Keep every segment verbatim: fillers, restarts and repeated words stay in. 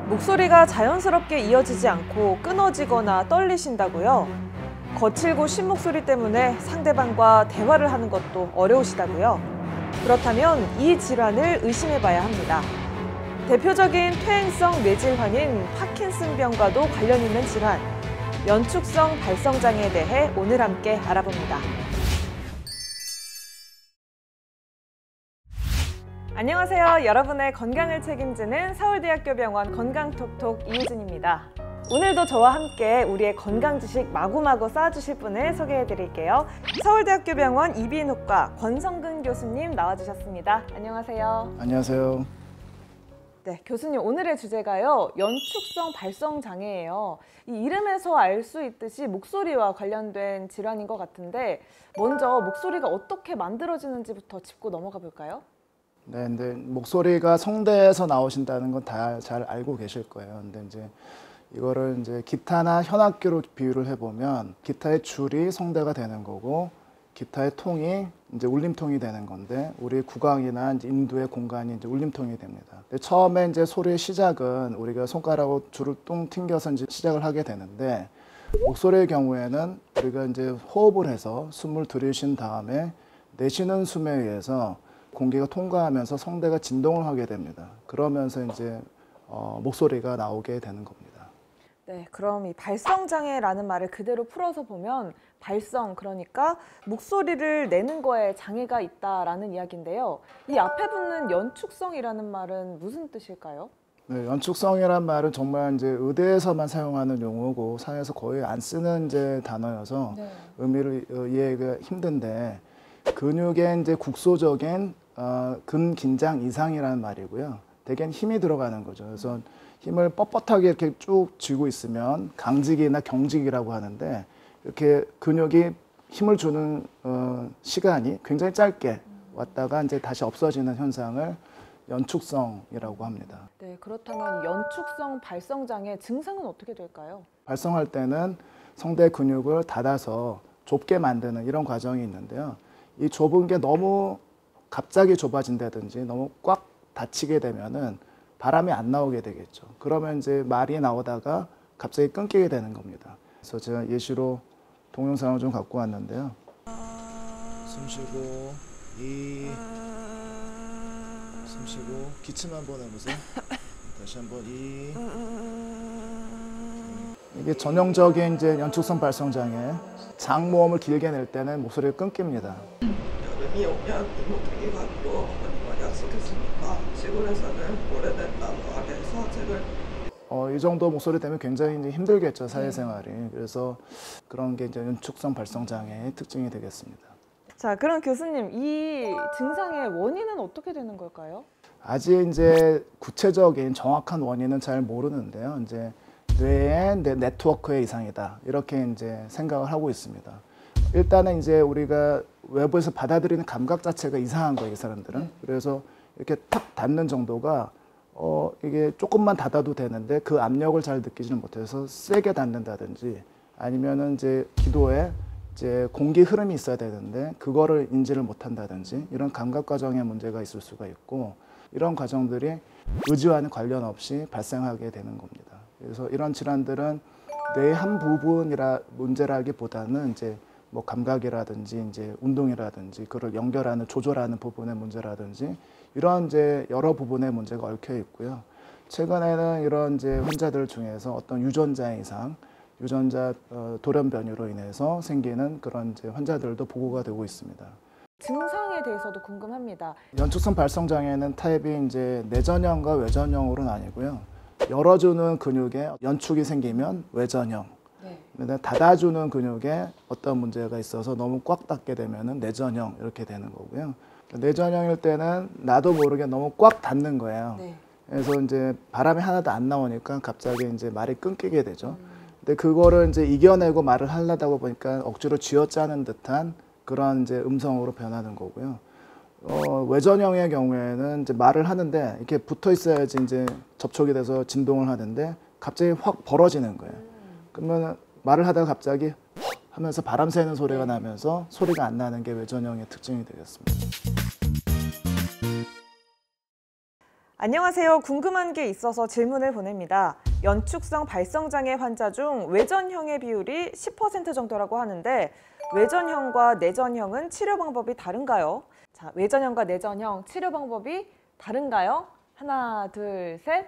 목소리가 자연스럽게 이어지지 않고 끊어지거나 떨리신다고요? 거칠고 쉰 목소리 때문에 상대방과 대화를 하는 것도 어려우시다고요? 그렇다면 이 질환을 의심해봐야 합니다. 대표적인 퇴행성 뇌질환인 파킨슨병과도 관련 있는 질환, 연축성 발성장애에 대해 오늘 함께 알아봅니다. 안녕하세요. 여러분의 건강을 책임지는 서울대학교 병원 건강톡톡 이유진입니다. 오늘도 저와 함께 우리의 건강 지식 마구마구 쌓아주실 분을 소개해드릴게요. 서울대학교 병원 이비인후과 권성근 교수님 나와주셨습니다. 안녕하세요. 안녕하세요. 네, 교수님 오늘의 주제가요. 연축성 발성장애예요. 이 이름에서 알 수 있듯이 목소리와 관련된 질환인 것 같은데 먼저 목소리가 어떻게 만들어지는지부터 짚고 넘어가 볼까요? 네, 근데 목소리가 성대에서 나오신다는 건 다 잘 알고 계실 거예요. 근데 이제 이거를 이제 기타나 현악기로 비유를 해보면 기타의 줄이 성대가 되는 거고 기타의 통이 이제 울림통이 되는 건데 우리 구강이나 이제 인두의 공간이 이제 울림통이 됩니다. 근데 처음에 이제 소리의 시작은 우리가 손가락으로 줄을 뚱 튕겨서 이제 시작을 하게 되는데 목소리의 경우에는 우리가 이제 호흡을 해서 숨을 들이쉰 다음에 내쉬는 숨에 의해서 공기가 통과하면서 성대가 진동을 하게 됩니다. 그러면서 이제 어, 목소리가 나오게 되는 겁니다. 네, 그럼 이 발성장애라는 말을 그대로 풀어서 보면 발성, 그러니까 목소리를 내는 거에 장애가 있다라는 이야기인데요. 이 앞에 붙는 연축성이라는 말은 무슨 뜻일까요? 네, 연축성이란 말은 정말 이제 의대에서만 사용하는 용어고 사회에서 거의 안 쓰는 이제 단어여서 네. 의미를 이해하기가 힘든데 근육의 이제 국소적인 어, 근긴장 이상이라는 말이고요. 대개는 힘이 들어가는 거죠. 그래서 힘을 뻣뻣하게 이렇게 쭉 쥐고 있으면 강직이나 경직이라고 하는데 이렇게 근육이 힘을 주는 어, 시간이 굉장히 짧게 왔다가 이제 다시 없어지는 현상을 연축성이라고 합니다. 네, 그렇다면 연축성 발성장애 증상은 어떻게 될까요? 발성할 때는 성대 근육을 닫아서 좁게 만드는 이런 과정이 있는데요. 이 좁은 게 너무 갑자기 좁아진다든지 너무 꽉 닫히게 되면은 바람이 안 나오게 되겠죠. 그러면 이제 말이 나오다가 갑자기 끊기게 되는 겁니다. 그래서 제가 예시로 동영상을 좀 갖고 왔는데요. 숨 쉬고 이 숨 쉬고 기침 한번 해보세요. 다시 한번 이 이게 전형적인 이제 연축성 발성 장애. 장모음을 길게 낼 때는 목소리가 끊깁니다. 여름이 오면 이모되게 가기로 어머니와 약속했으니까 시골에서는 오래된다고 하면서 책을 어, 이 정도 목소리 때문에 굉장히 이제 힘들겠죠, 사회생활이. 그래서 그런 게 이제 연축성 발성 장애의 특징이 되겠습니다. 자, 그럼 교수님 이 증상의 원인은 어떻게 되는 걸까요? 아직 이제 구체적인 정확한 원인은 잘 모르는데요. 이제 뇌의 네트워크의 이상이다 이렇게 이제 생각을 하고 있습니다. 일단은 이제 우리가 외부에서 받아들이는 감각 자체가 이상한 거예요, 이 사람들은. 그래서 이렇게 탁 닿는 정도가 어 이게 조금만 닫아도 되는데 그 압력을 잘 느끼지는 못해서 세게 닿는다든지 아니면은 이제 기도에 이제 공기 흐름이 있어야 되는데 그거를 인지를 못한다든지 이런 감각 과정에 문제가 있을 수가 있고 이런 과정들이 의지와는 관련 없이 발생하게 되는 겁니다. 그래서 이런 질환들은 뇌의 한 부분이라 문제라기보다는 이제 뭐 감각이라든지 이제 운동이라든지 그걸 연결하는 조절하는 부분의 문제라든지 이런 이제 여러 부분의 문제가 얽혀 있고요. 최근에는 이런 이제 환자들 중에서 어떤 유전자 이상, 유전자 어, 돌연변이로 인해서 생기는 그런 이제 환자들도 보고가 되고 있습니다. 증상에 대해서도 궁금합니다. 연축성 발성 장애는 타입이 이제 내전형과 외전형으로 나뉘고요. 열어주는 근육에 연축이 생기면 외전형. 네. 닫아주는 근육에 어떤 문제가 있어서 너무 꽉 닫게 되면 내전형 이렇게 되는 거고요. 내전형일 때는 나도 모르게 너무 꽉 닫는 거예요. 네. 그래서 이제 바람이 하나도 안 나오니까 갑자기 이제 말이 끊기게 되죠. 음. 근데 그거를 이제 이겨내고 말을 하려다 보니까 억지로 쥐어짜는 듯한 그런 이제 음성으로 변하는 거고요. 어, 외전형의 경우에는 이제 말을 하는데 이렇게 붙어 있어야지 이제 접촉이 돼서 진동을 하는데 갑자기 확 벌어지는 거예요. 그러면 말을 하다가 갑자기 하면서 바람 새는 소리가 나면서 소리가 안 나는 게 외전형의 특징이 되겠습니다. 안녕하세요. 궁금한 게 있어서 질문을 보냅니다. 연축성 발성장애 환자 중 외전형의 비율이 십 퍼센트 정도라고 하는데 외전형과 내전형은 치료 방법이 다른가요? 자, 외전형과 내전형 치료 방법이 다른가요? 하나, 둘, 셋.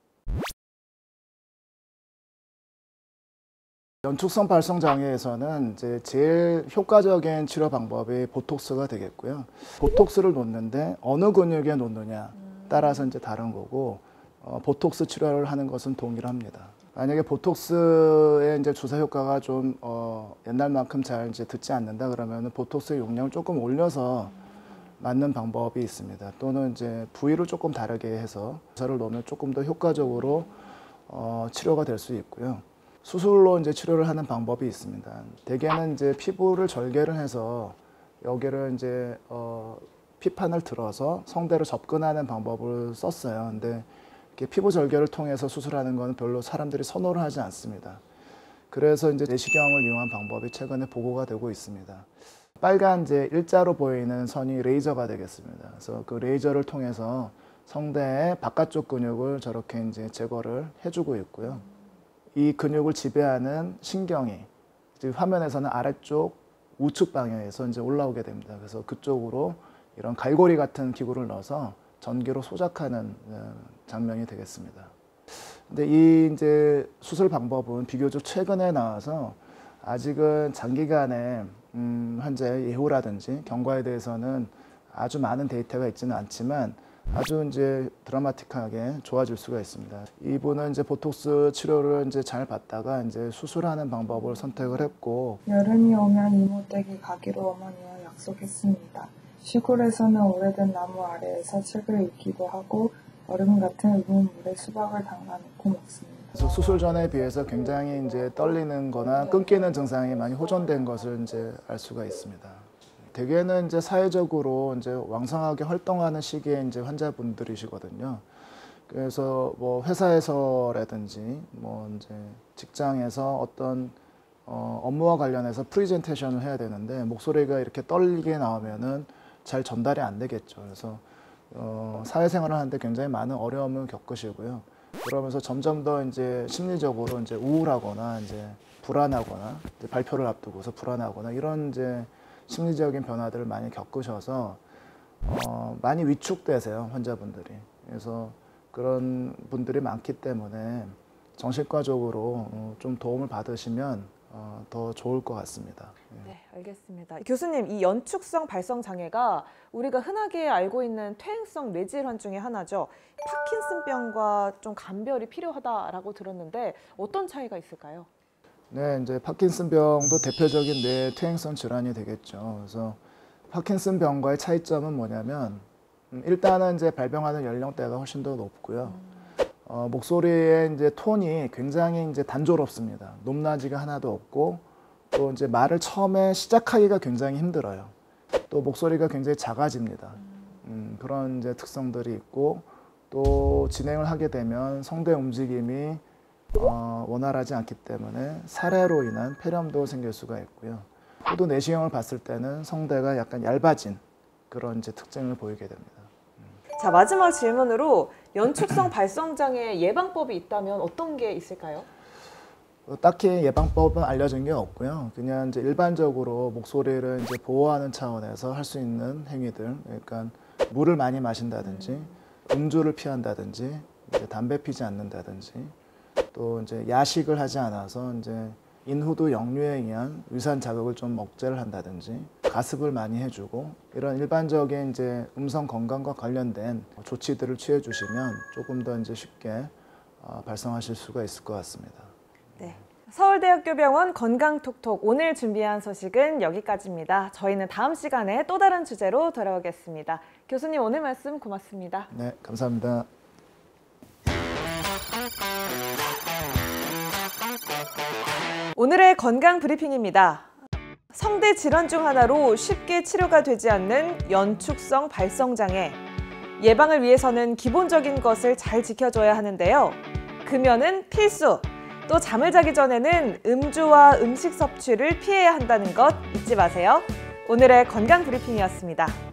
연축성 발성 장애에서는 이제 제일 효과적인 치료 방법이 보톡스가 되겠고요. 보톡스를 놓는데 어느 근육에 놓느냐 따라서 이제 다른 거고, 어, 보톡스 치료를 하는 것은 동일합니다. 만약에 보톡스의 이제 주사 효과가 좀 어, 옛날만큼 잘 이제 듣지 않는다 그러면 보톡스의 용량을 조금 올려서 맞는 방법이 있습니다. 또는 이제 부위를 조금 다르게 해서 주사를 놓으면 조금 더 효과적으로 어, 치료가 될 수 있고요. 수술로 이제 치료를 하는 방법이 있습니다. 대개는 이제 피부를 절개를 해서 여기를 이제 어, 피판을 들어서 성대로 접근하는 방법을 썼어요. 근데 이렇게 피부 절개를 통해서 수술하는 건 별로 사람들이 선호를 하지 않습니다. 그래서 이제 내시경을 이용한 방법이 최근에 보고가 되고 있습니다. 빨간 이제 일자로 보이는 선이 레이저가 되겠습니다. 그래서 그 레이저를 통해서 성대의 바깥쪽 근육을 저렇게 이제 제거를 해주고 있고요. 이 근육을 지배하는 신경이 화면에서는 아래쪽 우측 방향에서 이제 올라오게 됩니다. 그래서 그쪽으로 이런 갈고리 같은 기구를 넣어서 전기로 소작하는 장면이 되겠습니다. 근데 이 이제 수술 방법은 비교적 최근에 나와서 아직은 장기간의 음, 환자의 예후라든지 경과에 대해서는 아주 많은 데이터가 있지는 않지만 아주 이제 드라마틱하게 좋아질 수가 있습니다. 이분은 이제 보톡스 치료를 이제 잘 받다가 이제 수술하는 방법을 선택을 했고, 여름이 오면 이모댁이 가기로 어머니와 약속했습니다. 시골에서는 오래된 나무 아래에서 책을 읽기도 하고 얼음 같은 우물 물에 수박을 담가놓고 먹습니다. 그래서 수술 전에 비해서 굉장히 이제 떨리는 거나 끊기는 증상이 많이 호전된 것을 이제 알 수가 있습니다. 대개는 이제 사회적으로 이제 왕성하게 활동하는 시기에 이제 환자분들이시거든요. 그래서 뭐 회사에서라든지 뭐 이제 직장에서 어떤 어 업무와 관련해서 프리젠테이션을 해야 되는데 목소리가 이렇게 떨리게 나오면은 잘 전달이 안 되겠죠. 그래서 어 사회생활을 하는데 굉장히 많은 어려움을 겪으시고요. 그러면서 점점 더 이제 심리적으로 이제 우울하거나 이제 불안하거나 이제 발표를 앞두고서 불안하거나 이런 이제 심리적인 변화들을 많이 겪으셔서 어, 많이 위축되세요, 환자분들이. 그래서 그런 분들이 많기 때문에 정신과적으로 어, 좀 도움을 받으시면 어, 더 좋을 것 같습니다. 네, 알겠습니다. 교수님, 이 연축성 발성 장애가 우리가 흔하게 알고 있는 퇴행성 뇌질환 중에 하나죠. 파킨슨병과 좀 감별이 필요하다라고 들었는데 어떤 차이가 있을까요? 네, 이제 파킨슨병도 대표적인 뇌 퇴행성 질환이 되겠죠. 그래서 파킨슨병과의 차이점은 뭐냐면 일단은 이제 발병하는 연령대가 훨씬 더 높고요. 어, 목소리의 이제 톤이 굉장히 이제 단조롭습니다. 높낮이가 하나도 없고 또 이제 말을 처음에 시작하기가 굉장히 힘들어요. 또 목소리가 굉장히 작아집니다. 음, 그런 이제 특성들이 있고 또 진행을 하게 되면 성대 움직임이 어, 원활하지 않기 때문에 사례로 인한 폐렴도 생길 수가 있고요. 또 내시경을 봤을 때는 성대가 약간 얇아진 그런 이제 특징을 보이게 됩니다. 자, 마지막 질문으로 연축성 발성 장애 예방법이 있다면 어떤 게 있을까요? 어, 딱히 예방법은 알려진 게 없고요. 그냥 이제 일반적으로 목소리를 이제 보호하는 차원에서 할 수 있는 행위들, 그러니까 물을 많이 마신다든지, 음주를 피한다든지, 이제 담배 피지 않는다든지, 또 이제 야식을 하지 않아서 이제 인후두 역류에 의한 위산 자극을 좀 억제를 한다든지, 가습을 많이 해주고 이런 일반적인 이제 음성 건강과 관련된 조치들을 취해 주시면 조금 더 이제 쉽게 어, 발성하실 수가 있을 것 같습니다. 네. 서울대학교 병원 건강톡톡 오늘 준비한 소식은 여기까지입니다. 저희는 다음 시간에 또 다른 주제로 돌아오겠습니다. 교수님 오늘 말씀 고맙습니다. 네, 감사합니다. 오늘의 건강 브리핑입니다. 성대 질환 중 하나로 쉽게 치료가 되지 않는 연축성 발성 장애. 예방을 위해서는 기본적인 것을 잘 지켜줘야 하는데요. 금연은 필수. 또 잠을 자기 전에는 음주와 음식 섭취를 피해야 한다는 것 잊지 마세요. 오늘의 건강 브리핑이었습니다.